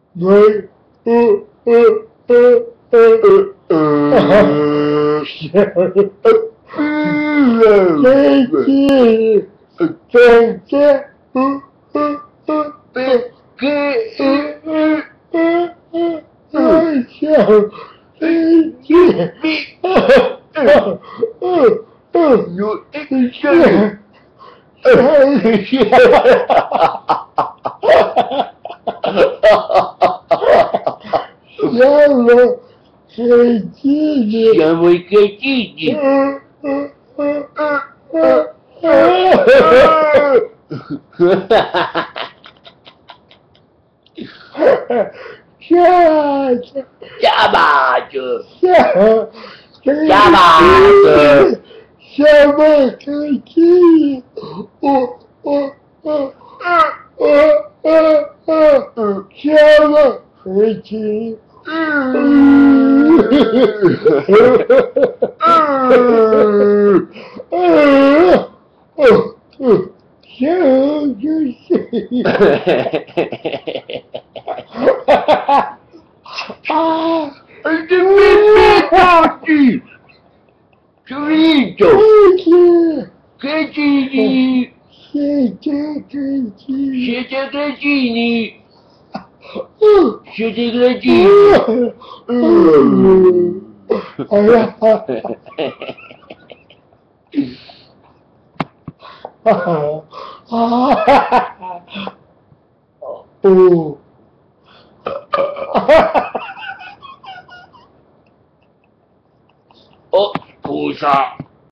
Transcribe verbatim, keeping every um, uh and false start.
Noi, uh, uh, uh, uh, uh, perché, perché, uh, uh, uh, perché, uh, uh, uh, uh, ciao, perché, uh, uh, uh, no, ciao, siamo cretini. Siamo i cretini. Ciao, Ciao, ciao, ciao. siamo cretini. Oh, oh, oh, oh, oh, oh, siamo cretini. Ciao, Giuseppe. Tutti! Finito! Cretini! Siete cretini. Siete cretini! Siete cretini! Oh. Oh, scusa!